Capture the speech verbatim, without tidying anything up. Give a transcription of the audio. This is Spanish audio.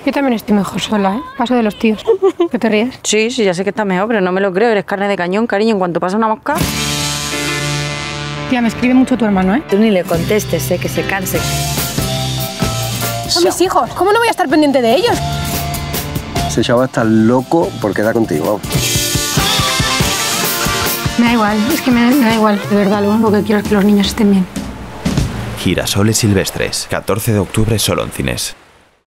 Yo también estoy mejor sola, ¿eh? Paso de los tíos. ¿Qué te ríes? Sí, sí, ya sé que estás mejor, pero no me lo creo. Eres carne de cañón, cariño. En cuanto pasa una mosca... Tía, me escribe mucho tu hermano, ¿eh? Tú ni le contestes, sé que se canse. Son mis hijos. ¿Cómo no voy a estar pendiente de ellos? Ese chaval está loco por quedar contigo. Me da igual, es que me, me da igual. De verdad, lo único que quiero es que los niños estén bien. Girasoles silvestres, catorce de octubre solo en cines.